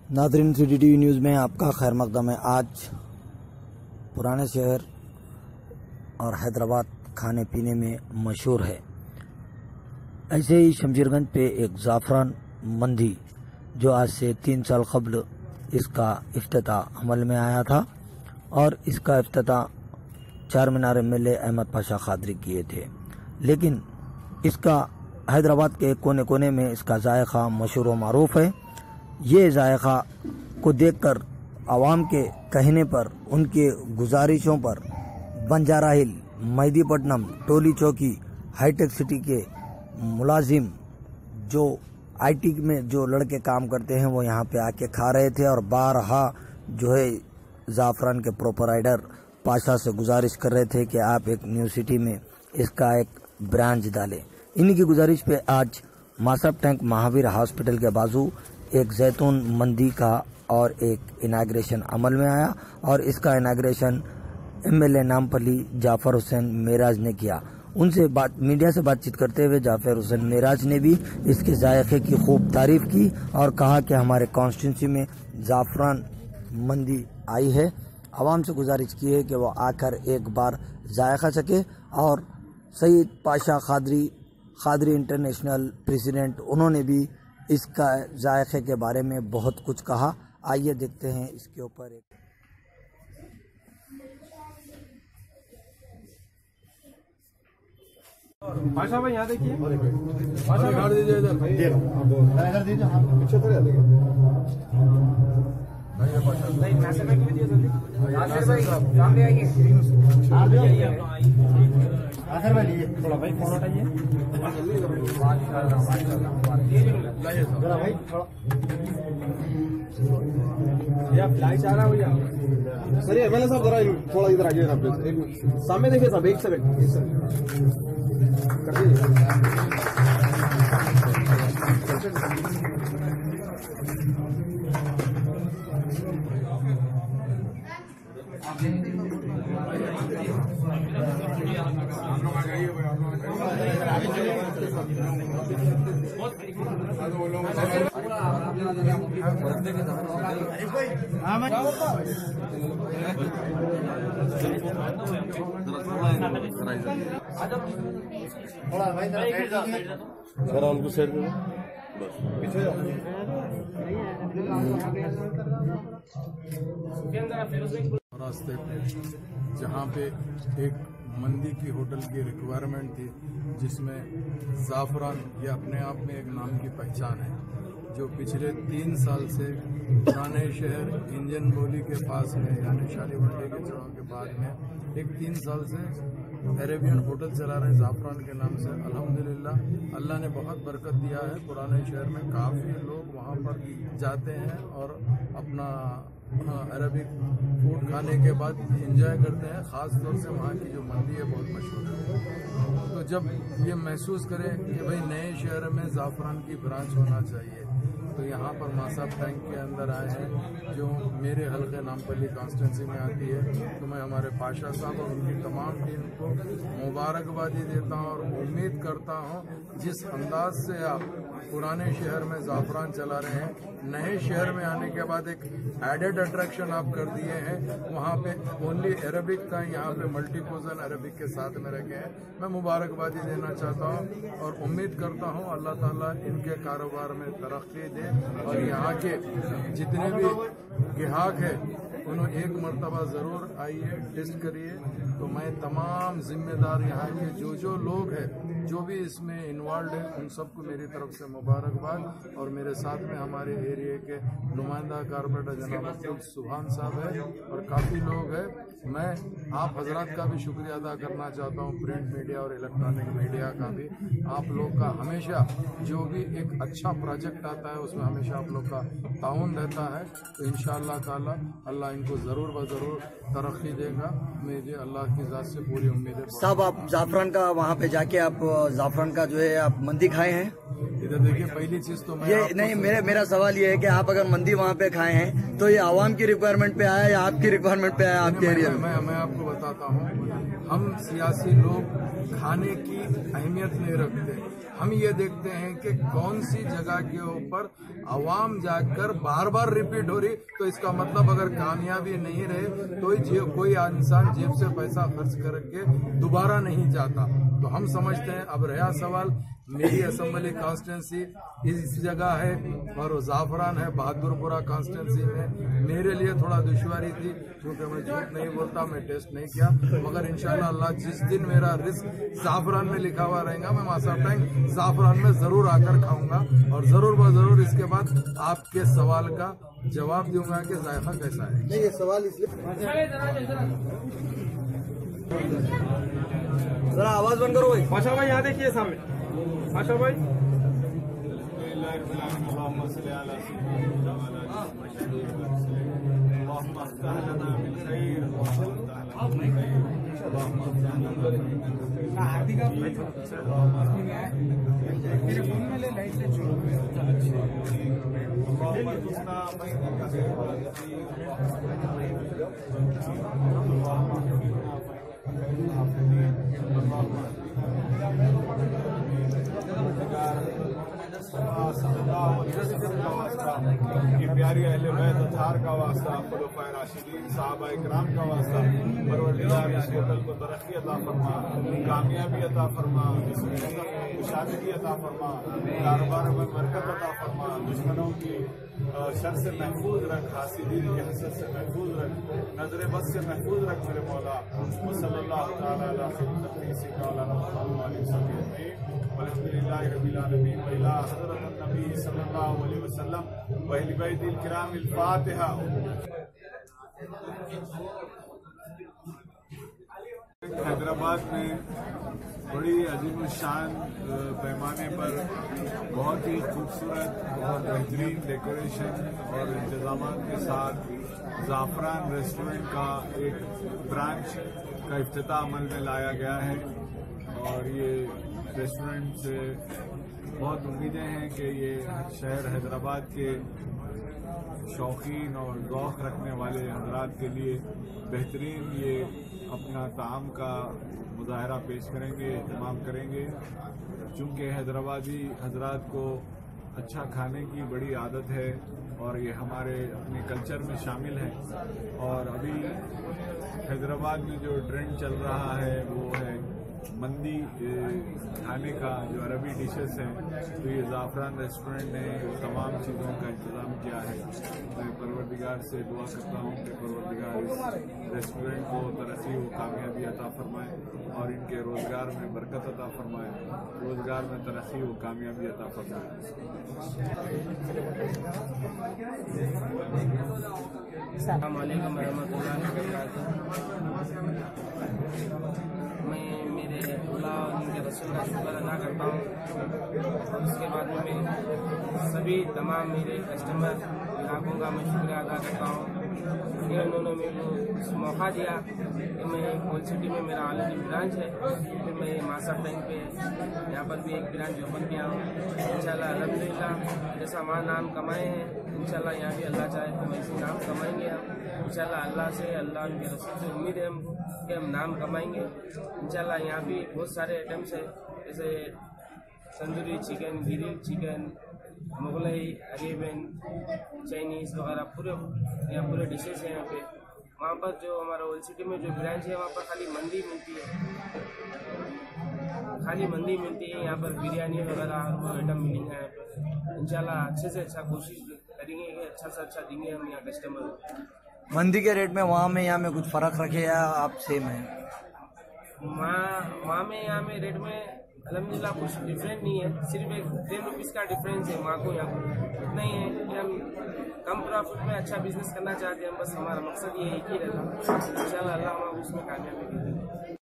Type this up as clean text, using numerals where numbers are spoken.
नाज़रीन, city TV news में आपका खैर मकदम है। आज पुराने शहर और हैदराबाद खाने पीने में मशहूर है। ऐसे ही शमशीरगंज पे एक ज़ाफ़रान मंडी जो आज से 3 साल कबल इसका इफ्तिताह अमल में आया था और इसका इफ्तिताह चारमीनार एमएलए अहमद पाशा कादरी किए थे, लेकिन इसका हैदराबाद के कोने कोने में इसका जायका मशहूर व मारूफ है। ये जायका को देखकर आवाम के कहने पर, उनके गुजारिशों पर बंजारा हिल, मेहदीपट्टनम, टोली चौकी, हाईटेक सिटी के मुलाजिम जो आईटी में जो लड़के काम करते हैं वो यहाँ पे आके खा रहे थे और बारहा जो है ज़ाफ़रान के प्रोपराइटर पाशा से गुजारिश कर रहे थे कि आप एक न्यू सिटी में इसका एक ब्रांच डालें। इन्हीं की गुजारिश पे आज मासब टैंक महावीर हॉस्पिटल के बाजू एक जैतून मंडी का और एक इनाग्रेशन अमल में आया और इसका इनाग्रेशन एमएलए नामपल्ली जाफर हुसैन मेराज ने किया। उनसे मीडिया से बातचीत करते हुए जाफर हुसैन मेराज ने भी इसके जायके की खूब तारीफ की और कहा कि हमारे कॉन्स्टिट्यूंसी में ज़ाफ़रान मंडी आई है। आवाम से गुजारिश की है कि वो आकर एक बार जायका चखे और सईद पाशा कादरी इंटरनेशनल प्रेसिडेंट, उन्होंने भी इसका जायके के बारे में बहुत कुछ कहा। आइए देखते हैं इसके ऊपर एक पाशा भाई यहाँ देखिए, पाशा भाई दीजिए इधर दीजिए, पीछे तो नहीं पैसे में क्यों दिए जल्दी? आखिर भाई सामने आइए, आखिर भाई लीजिए थोड़ा भाई फोन उठाइए जरा भाई थोड़ा भैया फ्लाइट आ रहा है भैया। सर ये एमएलए साहब जरा थोड़ा इधर आइए ना प्लीज, एक मिनट सामने देखिए साहब, एक सेकंड कर दीजिए। थोड़ा उनको सेट दो, बस पीछे जाओ। रास्ते पे जहाँ पे एक मंदी की होटल की रिक्वायरमेंट थी, जिसमें ज़ाफ़रान ये अपने आप में एक नाम की पहचान है, जो पिछले 3 साल से पुराने शहर इंजन बोली के पास में यानी शाली मंडी के चौक के बाद में एक 3 साल से अरेबियन होटल चला रहे हैं ज़ाफ़रान के नाम से। अल्हम्दुलिल्लाह अल्लाह ने बहुत बरकत दिया है। पुराने शहर में काफ़ी लोग वहाँ पर जाते हैं और अपना अरबिक फूड खाने के बाद एंजॉय करते हैं। ख़ास तौर से वहाँ की जो मंडी है बहुत मशहूर है। तो जब ये महसूस करें कि भाई नए शहर में ज़ाफ़रान की ब्रांच होना चाहिए, तो यहाँ पर मासब टैंक के अंदर आए हैं जो मेरे हल्के नामपल्ली कॉन्स्टिट्यूंसी में आती है। तो मैं हमारे पाशा साहब और उनकी तमाम टीम को मुबारकबादी देता हूँ और उम्मीद करता हूँ जिस अंदाज से आप पुराने शहर में ज़ाफ़रान चला रहे हैं, नए शहर में आने के बाद एक एडेड अट्रैक्शन आप कर दिए हैं। वहाँ पे ओनली अरबिक का, यहाँ पे मल्टीपोजन अरबिक के साथ में रखे हैं। मैं मुबारकबादी देना चाहता हूँ और उम्मीद करता हूँ अल्लाह ताला इनके कारोबार में तरक्की दे और यहाँ के जितने भी ग्राहक है उन्हें एक मरतबा ज़रूर आइए, टेस्ट करिए। तो मैं तमाम जिम्मेदार यहाँ के जो लोग हैं, जो भी इसमें इन्वॉल्व है, उन सबको मेरी तरफ से मुबारकबाद। और मेरे साथ में हमारे एरिया के नुमाइंदा कारपोरेटर जनाब अब्दुल सुभान साहब है और काफ़ी लोग हैं। मैं आप हजरात का भी शुक्रिया अदा करना चाहता हूँ, प्रिंट मीडिया और इलेक्ट्रॉनिक मीडिया का भी। आप लोग का हमेशा जो भी एक अच्छा प्रोजेक्ट आता है उसमें हमेशा आप लोग का ताउन रहता है। तो इंशाअल्लाह ताला अल्लाह इनको ज़रूर ब ज़रूर तरक्की देगा, मुझे अल्लाह की ज़ात से पूरी उम्मीद है। साहब, आप ज़ाफ़रान का वहाँ पे जाके आप ज़ाफ़रान का जो है आप मंडी खाए हैं? इधर देखिए, पहली चीज तो मैं ये नहीं, मेरा सवाल ये है कि आप अगर मंदी वहाँ पे खाए हैं तो ये आवाम की रिक्वायरमेंट पे आया या आपकी रिक्वायरमेंट पे आया आपके एरिया में? मैं आपको बताता हूँ, हम सियासी लोग खाने की अहमियत नहीं रखते। हम ये देखते हैं कि कौन सी जगह के ऊपर आवाम जाकर बार बार रिपीट हो रही, तो इसका मतलब अगर कामयाबी नहीं रहे तो कोई इंसान जेब से पैसा खर्च करके दोबारा नहीं जाता। तो हम समझते हैं, अब रहा सवाल, मेरी असेंबली कॉन्स्टिट्यूंसी इस जगह है और जाफरान है बहादुरपुरा कॉन्स्टिट्यूंसी में। मेरे लिए थोड़ा दुश्वारी थी क्योंकि मैं झूठ नहीं बोलता, मैं टेस्ट नहीं किया, मगर इंशाल्लाह अल्लाह जिस दिन मेरा रिस्क जाफरान में लिखा हुआ रहेगा, मैं मासा टैंक जाफरान में जरूर आकर खाऊंगा और जरूर ब जरूर इसके बाद आपके सवाल का जवाब दूंगा कि जायका कैसा है। नहीं, ये सवाल इसलिए जरा आवाज बंद करो भाई। पाशा भाई यहाँ देखिए सामने, पाशा भाई। मेरे फोन में ले लाइट से की प्यारी अहले बैत अतार का वास्ता, खुलफाए राशिदीन साहबा इकराम का वास्ता, परवरदिगार इस होटल को तरक्की अता फरमा, कामयाबी अता फरमा, खुशहाली अता फरमा, कारोबार में बरकत अता फरमा, दुश्मनों की शर से महफूज रख, हासिदीन की हसद से महफूज रख, नजर बद से महफूज रख मेरे मौला। सल्लल्लाहु तआला अलैहि वसल्लम वअहली बैतिल किरामिल फातिहा। हैदराबाद में बड़ी अजीम शान पैमाने पर बहुत ही खूबसूरत और बेहतरीन डेकोरेशन और इंतजाम के साथ जाफरान रेस्टोरेंट का एक ब्रांच का इफ्तिताह अमल में लाया गया है और ये रेस्टोरेंट से बहुत उम्मीदें हैं कि ये शहर हैदराबाद के शौकीन और ज़ौक़ रखने वाले हज़रात के लिए बेहतरीन ये अपना ताम का मुज़ाहरा पेश करेंगे, इत्माम करेंगे। चूँकि हैदराबादी हज़रात को अच्छा खाने की बड़ी आदत है और ये हमारे अपने कल्चर में शामिल है। और अभी हैदराबाद में जो ट्रेंड चल रहा है वो है मंदी खाने का, जो अरबी डिशेस हैं। तो ये जाफरान रेस्टोरेंट ने तमाम चीज़ों का इंतज़ाम किया है। मैं परवरदिगार से दुआ करता हूँ कि परवरदिगार इस रेस्टोरेंट को तरक्की व कामयाबी अता फरमाए और इनके रोज़गार में बरकत अता फरमाए, रोज़गार में तरक्की व कामयाबी अता फरमाए। अस्सलाम वालेकुम रहमतुल्लाहि व बरकातुहू। मैं मेरे अल्लाह और उनके रसूल का शुक्र अदा करता हूँ और उसके बाद में सभी तमाम मेरे कस्टमर ग्राहकों का मैं शुक्रिया अदा करता हूँ कि उन्होंने मेरे को मौका दिया कि मैं ओल्ड सिटी में मेरा ऑलरेडी ब्रांच है, फिर मैं मासा बैंक पे यहाँ पर भी एक ब्रांच ओपन किया हूँ। इंशाल्लाह अल्हम्दुलिल्लाह जैसा हमारा नाम कमाए हैं, इंशाल्लाह यहाँ भी अल्लाह चाहे तो वैसे नाम कमाएंगे हम। इंशाल्लाह अल्लाह से, अल्लाह के रसूल से उम्मीद है हमको कि हम नाम कमाएंगे। इंशाल्लाह यहाँ भी बहुत सारे आइटम्स है, जैसे tandoori chicken, grill chicken, Mughlai, Arabian, Chinese वगैरह पूरे डिशेस हैं यहाँ पे। वहाँ पर जो हमारा ओल्ड सिटी में जो ब्रांच है वहाँ पर खाली मंदी मिलती है, यहाँ पर बिरयानी वगैरह वो आइटम मिलेंगे यहाँ पर। इंशाल्लाह अच्छे से अच्छा कोशिश करेंगे कि अच्छा से अच्छा देंगे हम यहाँ कस्टमर। मंदी के रेट में वहाँ में यहाँ में कुछ फर्क रखे या आप सेम है? वहाँ में यहाँ में रेट में अल्हम्दुलिल्लाह कुछ डिफरेंट नहीं है, सिर्फ एक 10 रुपीज़ का डिफरेंस है वहाँ को यहाँ को। इतना ही है कि हम कम प्रॉफिट में अच्छा बिजनेस करना चाहते हैं, बस हमारा मकसद ये एक ही रहता है। इंशाल्लाह अल्लाह हमें उसमें कामयाबी देगा।